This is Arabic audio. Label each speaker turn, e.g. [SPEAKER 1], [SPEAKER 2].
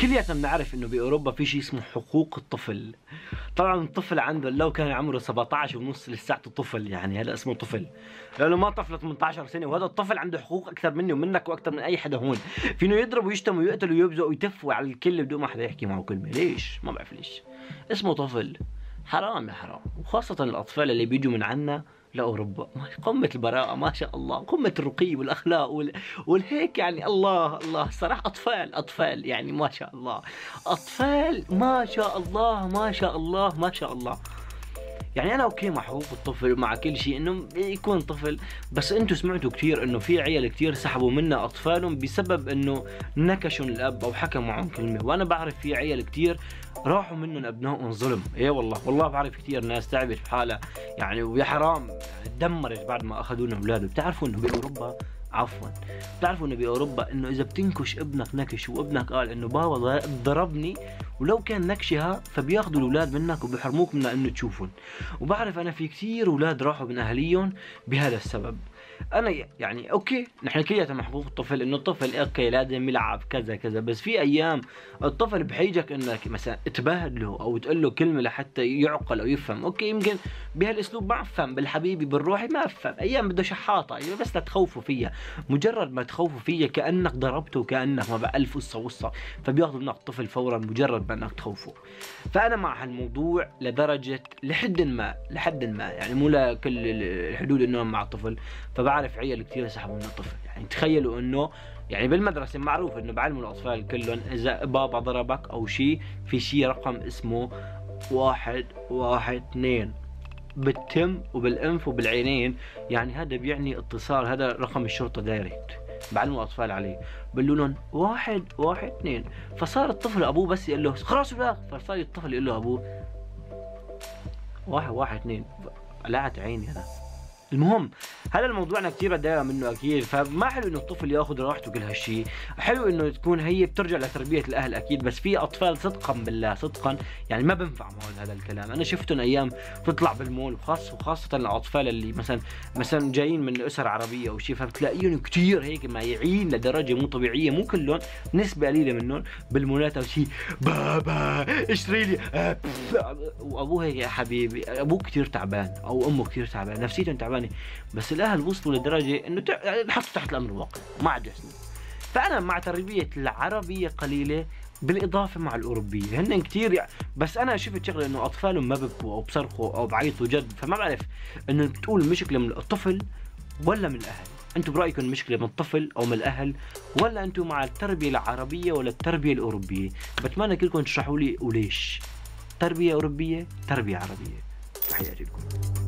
[SPEAKER 1] كلياتنا بنعرف انه باوروبا في شيء اسمه حقوق الطفل. طبعا الطفل عنده لو كان عمره 17 ونص لساته طفل، يعني هذا اسمه طفل لانه ما طفل 18 سنه، وهذا الطفل عنده حقوق اكثر مني ومنك واكثر من اي حدا هون. فينه يضرب ويشتم ويقتل ويبزق ويتف على الكل بدون ما حدا يحكي معه كلمه. ليش؟ ما بعرف ليش. اسمه طفل. حرام يا حرام، وخاصه الاطفال اللي بيجوا من عنا لاوروبا. قمه البراءه ما شاء الله، قمه الرقي والاخلاق والهيك يعني. الله الله الصراحه اطفال يعني ما شاء الله، اطفال ما شاء الله ما شاء الله ما شاء الله. يعني انا اوكي مع حقوق الطفل ومع كل شيء انه يكون طفل، بس انتم سمعتوا كثير انه في عيال كثير سحبوا منا اطفالهم بسبب انه نكشوا الاب او حكى معهم كلمه. وانا بعرف في عيال كثير راحوا منهم ابنائهم ظلم. ايه والله بعرف كثير ناس تعبت بحالها يعني، ويا حرام تدمرت بعد ما اخذوا لهم اولادهم. بتعرفوا انه باوروبا بتعرفوا انه باوروبا انه اذا بتنكش ابنك نكش وابنك قال انه بابا ضربني ولو كان نكشها، فبياخذوا الاولاد منك وبيحرموك من انه تشوفهم. وبعرف انا في كثير اولاد راحوا من اهاليهم بهذا السبب. انا يعني اوكي نحن كلياتنا مع حقوق الطفل، انه الطفل اوكي لازم يلعب كذا كذا، بس في ايام الطفل بحيجك انك مثلا تبهدله او تقول له كلمه لحتى يعقل او يفهم. اوكي يمكن بهالاسلوب ما افهم، بالحبيبي بالروحي ما افهم، ايام بده شحاطه يعني بس لتخوفوا فيها. مجرد ما تخوفوا فيها كانك ضربته وكانك ما بقى الف قصه فبياخذوا منك الطفل فورا مجرد ما انك تخوفه. فانا مع هالموضوع لدرجه لحد ما يعني مو لكل الحدود انه مع الطفل. فبعرف عيال كثير سحبوا من الطفل. يعني تخيلوا انه يعني بالمدرسه معروف انه بعلموا الاطفال كلهم اذا بابا ضربك او شيء في شيء رقم اسمه 112 بالتم وبالانف وبالعينين، يعني هذا بيعني اتصال، هذا رقم الشرطه دايركت بعلموا الاطفال عليه. بقول لهم 112. فصار الطفل ابوه بس يقول له خلاص لا، فصار الطفل يقول له ابوه 112. قلعت عيني انا. المهم هذا الموضوع انا كثير بتضايق منه اكيد. فما حلو انه الطفل ياخذ راحته كل هالشيء، حلو انه تكون هي بترجع لتربيه الاهل اكيد. بس في اطفال صدقا بالله صدقا يعني ما بنفع معهم هذا الكلام. انا شفتهم ايام تطلع بالمول وخاصه الاطفال اللي مثلا جايين من اسر عربيه او شيء، فبتلاقيهم كثير هيك مايعين لدرجه مو طبيعيه. مو كلهم، نسبه قليله منهم بالمولات او شيء بابا اشتري لي وابوه هيك يا حبيبي ابوه كثير تعبان او امه كثير تعبان نفسيتهم تعبانه. بس الاهل وصلوا لدرجه انه نحطوا تحت الامر الواقع ما عاد يحسنوا. فانا مع تربيه العربيه قليله بالاضافه مع الاوروبيه هن كثير يعني. بس انا شفت شغله انه اطفالهم ما ببكوا او بصرخوا او بعيطوا جد. فما بعرف انه بتقول المشكله من الطفل ولا من الاهل. انتم برايكم المشكله من الطفل او من الاهل، ولا انتم مع التربيه العربيه ولا التربيه الاوروبيه؟ بتمنى كلكم تشرحوا لي وليش. تربيه اوروبيه تربيه عربيه. تحياتي لكم.